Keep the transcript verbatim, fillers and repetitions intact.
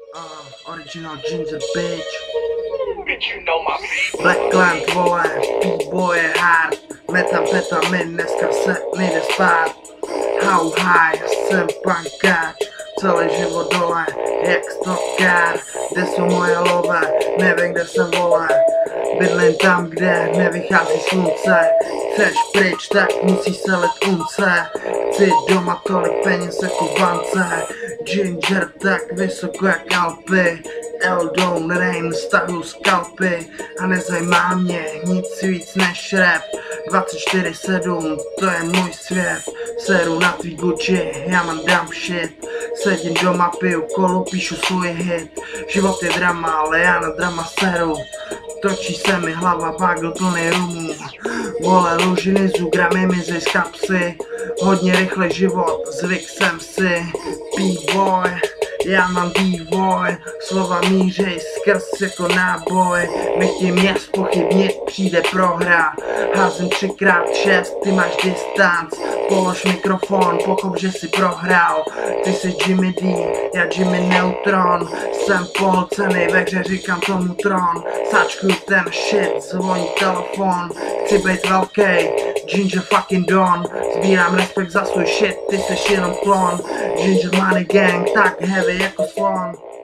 Uh, original ginger bitch. Bitch, you know my beat. Blackland vole, B-boy je hard. Metamfetamin, dneska se nejde spát. How high, jsem pankáč. Celý život dole, jak stokár. Kde jsou moje love, nevím kde jsem vole. Bydlím tam, kde nevychází slunce. Chceš pryč, tak musíš se let unce. Chci doma tolik peněz jako v bance. Ginger tak vysoko jak Alpy. Eldon Rain, stahuju skalpy. A nezajímá mě nic víc než rap. dvacet čtyři sedm, to je můj svět. Seru na tvý Gucci, já mám dumb shit. Sedím doma, piju kolu, píšu svůj hit. Život je drama, ale já na drama seru. Točí se mi hlava, bagl plný rumů. Vole lužiny, zugramy mizej z kapsy. Hodně rychle život, zvyk jsem si. B-boy, já mám vývoj. Slova mířej skrz jako náboj. Nechtěj mě zpochybnit, přijde prohra. Házím třikrát šest, ty máš distanc. Polož mikrofon, pochop, že si prohrál. Ty jsi Jimmy D, já Jimmy Neutron. Jsem polcený, ve hře říkám tomu tron. Sáčkuju ten shit, zvoní telefon. Chci být velký, Ginger fucking Don. Sbírám respekt za svůj shit, ty jsi jenom klon. Ginger Money Gang, tak heavy jako slon.